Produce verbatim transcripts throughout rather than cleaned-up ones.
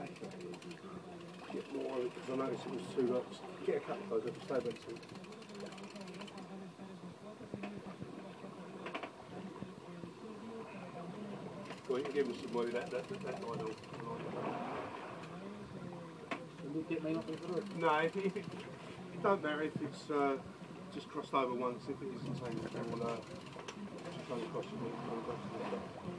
Get more of it because I noticed it was too much. Get a couple of those, stay back to it. Well, you can give us some money, that, that, that, that line on. Can you get me up into it? No, if it, if it, it don't matter if it's uh, just crossed over once, if it isn't tangled, then we'll uh, just run across it. Run across it.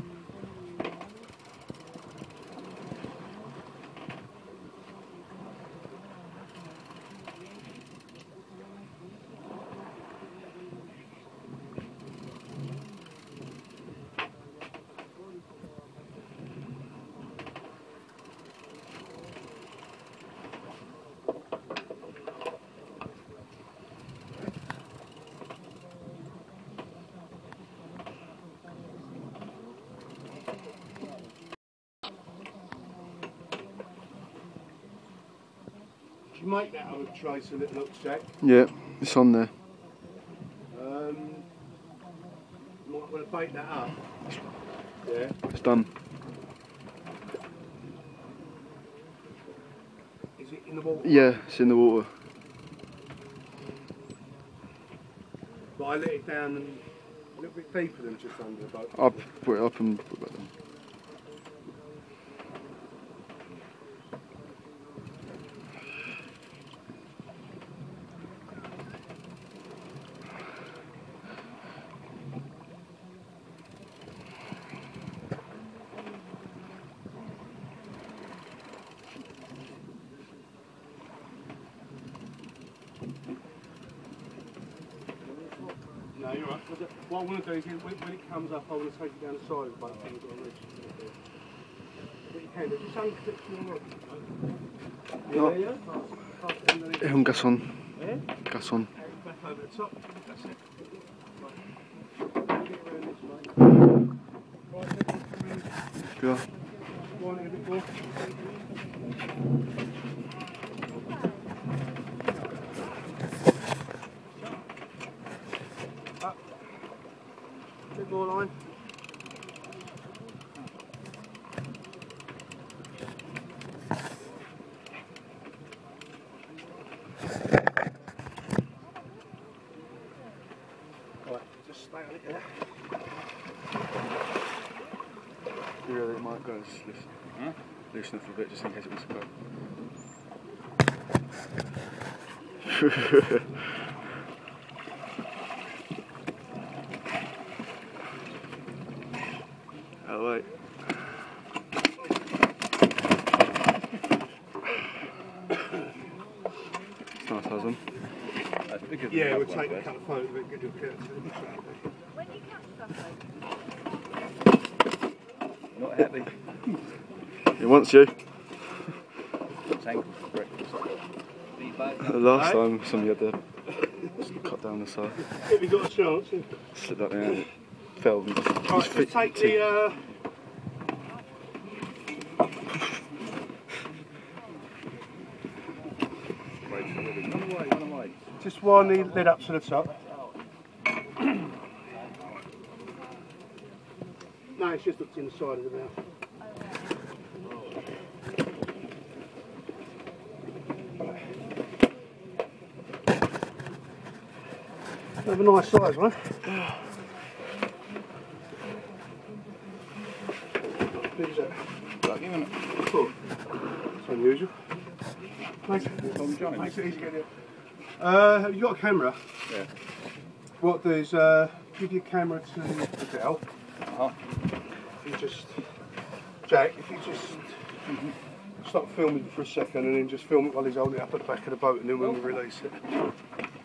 You make that on a tray so that it looks, Jack. Yeah, it's on there. Um, you might want to bake that up. Yeah. It's done. Is it in the water? Yeah, it's in the water. But I let it down and a little bit deeper than just under the boat. I'll put it up and put it back down. No, you're right. What I want to do is, when, when it comes up, I want to take it down the side of the boat and put it on the edge. But you can, just unclip your rod. Yeah, yeah. Yeah, on gas on. Yeah? Gas on. Back over the top. That's it. Yeah. Wind it a bit more. Up. A bit more line. Right, just stay on it there. You really might go and loosen, huh? Loosen it for a bit just in case it wants to go. Oh wait. It's nice, Hassan. Yeah, we'll take a couple of photos of it, get your picture. When you catch stuff, Not happy. He wants you. Thankful for breakfast. The last time somebody had to cut down the side. If you got a chance. Yeah. Slipped up there and it fell and just, Alright, just just take the uh, Run away, run away. just wind the lid up to the top. No, it's just looked inside of the mouth. Have a nice size one. Big as that. Like, even it. Cool. It's unusual. Makes, Tom Johnny. makes it easy getting it. Uh, have you got a camera? Yeah. What do is uh, give your camera to Adele. Uh-huh. You just, Jack, if you just stop filming for a second and then just film it while he's holding it up at the back of the boat and then when we release it.